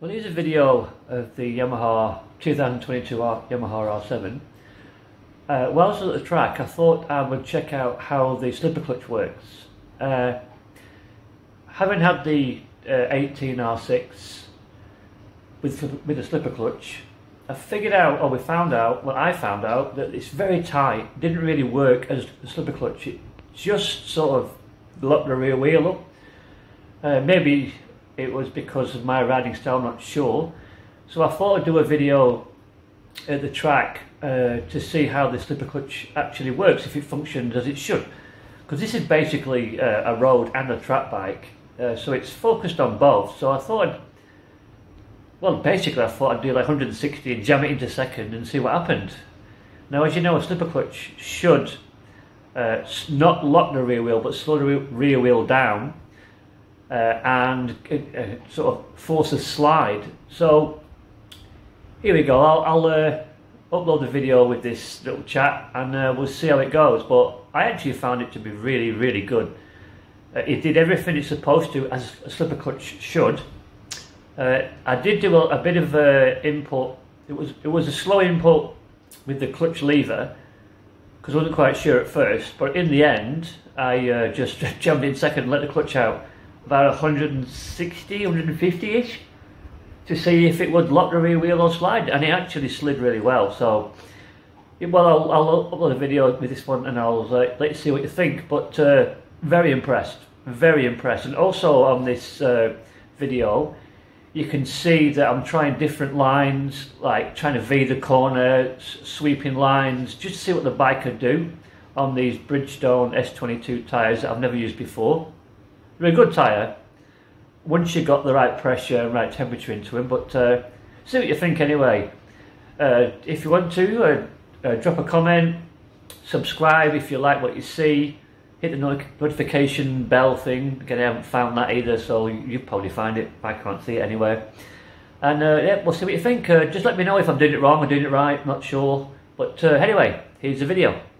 Well, here's a video of the Yamaha 2022 Yamaha R7. Whilst I was at the track, I thought I would check out how the slipper clutch works. Having had the 18 R6 with a slipper clutch, I found out that it's very tight. Didn't really work as a slipper clutch. It just sort of locked the rear wheel up. Maybe it was because of my riding style, I'm not sure. So I thought I'd do a video at the track to see how the slipper clutch actually works, if it functions as it should. Because this is basically a road and a track bike, so it's focused on both. So I thought I thought I'd do like 160 and jam it into second and see what happened. Now, as you know, a slipper clutch should not lock the rear wheel, but slow the rear wheel down and sort of force a slide. So here we go. I'll upload the video with this little chat and we'll see how it goes. But I actually found it to be really good. It did everything it's supposed to, as a slipper clutch should. I did do a bit of input. It was a slow input with the clutch lever because I wasn't quite sure at first, but in the end I just jumped in second and let the clutch out about 160, 150-ish to see if it would lock the rear wheel or slide, and it actually slid really well. So, well, I'll upload a video with this one and I'll let you see what you think. But very impressed, and also on this video you can see that I'm trying different lines, like trying to V the corner, sweeping lines, just to see what the bike could do on these Bridgestone S22 tyres that I've never used before. They're a good tyre once you got the right pressure and right temperature into them, but see what you think anyway. If you want to, drop a comment, subscribe if you like what you see, hit the notification bell thing. Again, I haven't found that either, so you probably find it. I can't see it anywhere. And yeah, we'll see what you think. Just let me know if I'm doing it wrong or doing it right, not sure. But anyway, here's the video.